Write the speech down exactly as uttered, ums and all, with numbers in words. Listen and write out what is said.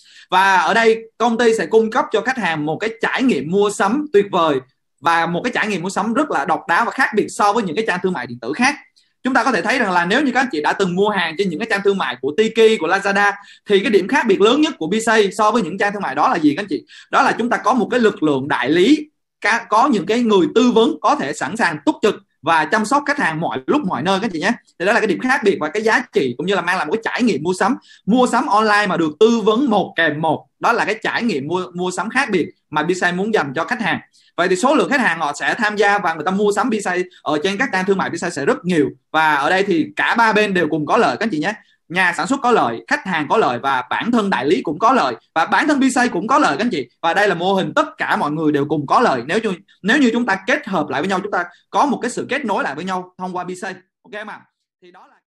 Và ở đây công ty sẽ cung cấp cho khách hàng một cái trải nghiệm mua sắm tuyệt vời và một cái trải nghiệm mua sắm rất là độc đáo và khác biệt so với những cái trang thương mại điện tử khác. Chúng ta có thể thấy rằng là nếu như các anh chị đã từng mua hàng trên những cái trang thương mại của Tiki, của Lazada, thì cái điểm khác biệt lớn nhất của Bisay so với những trang thương mại đó là gì các anh chị? Đó là chúng ta có một cái lực lượng đại lý, có những cái người tư vấn có thể sẵn sàng túc trực và chăm sóc khách hàng mọi lúc mọi nơi các chị nhé. Thì đó là cái điểm khác biệt và cái giá trị cũng như là mang lại một cái trải nghiệm mua sắm mua sắm online mà được tư vấn một kèm một. Đó là cái trải nghiệm mua mua sắm khác biệt mà Bisay muốn dành cho khách hàng. Vậy thì số lượng khách hàng họ sẽ tham gia và người ta mua sắm Bisay ở trên các trang thương mại Bisay sẽ rất nhiều, và ở đây thì cả ba bên đều cùng có lợi các chị nhé. Nhà sản xuất có lợi, khách hàng có lợi và bản thân đại lý cũng có lợi, và bản thân Bisay cũng có lợi các anh chị. Và đây là mô hình tất cả mọi người đều cùng có lợi nếu như nếu như chúng ta kết hợp lại với nhau, chúng ta có một cái sự kết nối lại với nhau thông qua Bisay. Ok không ạ? Thì đó là